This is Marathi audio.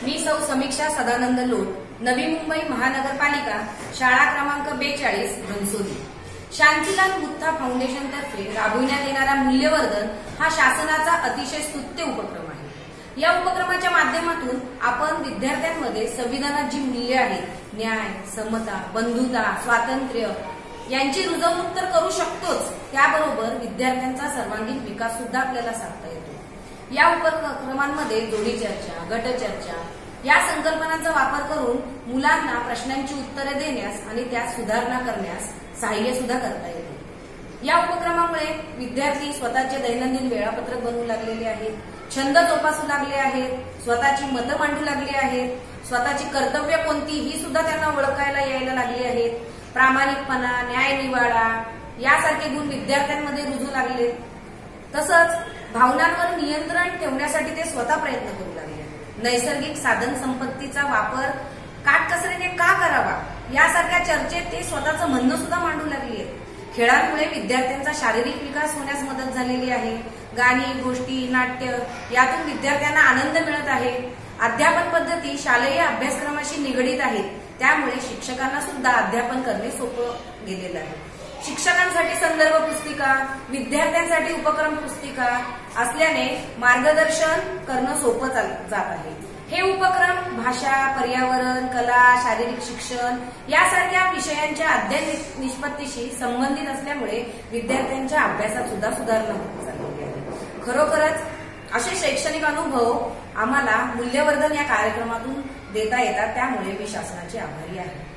मी सौ समीक्षा सदानंद लोट, नवी मुंबई महानगरपालिका, शाळा क्रमांक 42, घनसोली. शांतीलाल गुत्था फाउंडेशन तर्फे राबविण्यात येणारा मूल्यवर्धन हा शासनाचा अतिशय स्तुत्य उपक्रम आहे. या उपक्रमाच्या माध्यमातून आपण विद्यार्थ्यांमध्ये संविधानात जी मूल्ये आहेत, न्याय, समता, बंधुता, स्वातंत्र्य यांची रुजवणूक तर करू शकतोच, त्याबरोबर विद्यार्थ्यांचा सर्वांगीण विकास सुद्धा आपल्याला साधता येतो. या उपक्रमांमध्ये जोडी चर्चा, गट चर्चा या संकल्पनांचा वापर करून मुलांना प्रश्नांची उत्तरे देण्यास आणि त्यात सुधारणा करण्यास सहाय्य सुद्धा करता येते. या उपक्रमामुळे विद्यार्थी स्वतःचे दैनंदिन वेळापत्रक बनवू लागलेले आहेत, छंद जोपासू लागले आहेत, स्वतःची मतं मांडू लागली आहेत, स्वतःची कर्तव्य कोणती ही सुद्धा त्यांना ओळखायला यायला लागली आहेत. प्रामाणिकपणा, न्यायनिवाडा यासारखे गुण विद्यार्थ्यांमध्ये रुजू लागले. तसंच भावनांवर नियंत्रण ठेवण्यासाठी ते स्वतः प्रयत्न करू लागले. नैसर्गिक साधन संपत्तीचा वापर काटकसरीने का करावा यासारख्या चर्चेत ते स्वतःचं म्हणणं सुद्धा मांडू लागली आहेत. खेळांमुळे विद्यार्थ्यांचा शारीरिक विकास होण्यास मदत झालेली आहे. गाणी, गोष्टी, नाट्य यातून विद्यार्थ्यांना आनंद मिळत आहे. अध्यापन पद्धती शालेय अभ्यासक्रमाशी निगडीत आहेत, त्यामुळे शिक्षकांना सुद्धा अध्यापन करणे सोपं गेलेलं आहे. शिक्षकांसाठी संदर्भ पुस्तिका, विद्यार्थ्यांसाठी उपक्रम पुस्तिका असल्याने मार्गदर्शन करणं सोपं जात आहे. हे उपक्रम भाषा, पर्यावरण, कला, शारीरिक शिक्षण यासारख्या विषयांच्या अध्ययन निष्पत्तीशी संबंधित असल्यामुळे विद्यार्थ्यांच्या अभ्यासात सुद्धा सुधारणा होत चाललेली आहे. खरोखरच असे शैक्षणिक अनुभव आम्हाला मूल्यवर्धन या कार्यक्रमातून देता येतात, त्यामुळे मी शासनाची आभारी आहे.